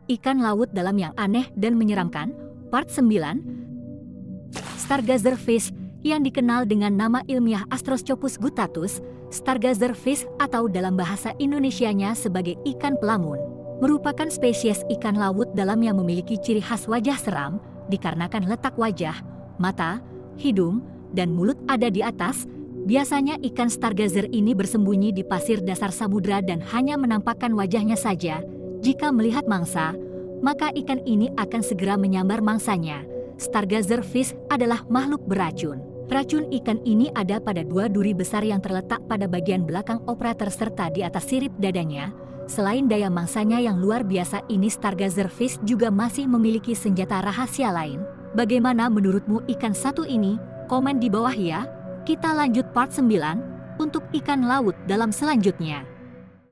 Ikan laut dalam yang aneh dan menyeramkan, Part 9. Stargazer fish, yang dikenal dengan nama ilmiah Astroscopus guttatus, stargazer fish atau dalam bahasa Indonesianya sebagai ikan pelamun, merupakan spesies ikan laut dalam yang memiliki ciri khas wajah seram dikarenakan letak wajah, mata, hidung, dan mulut ada di atas. Biasanya ikan stargazer ini bersembunyi di pasir dasar samudra dan hanya menampakkan wajahnya saja. Jika melihat mangsa, maka ikan ini akan segera menyambar mangsanya. Stargazer fish adalah makhluk beracun. Racun ikan ini ada pada dua duri besar yang terletak pada bagian belakang operator serta di atas sirip dadanya. Selain daya mangsanya yang luar biasa ini, stargazer fish juga masih memiliki senjata rahasia lain. Bagaimana menurutmu ikan satu ini? Komen di bawah ya. Kita lanjut part 9 untuk ikan laut dalam selanjutnya.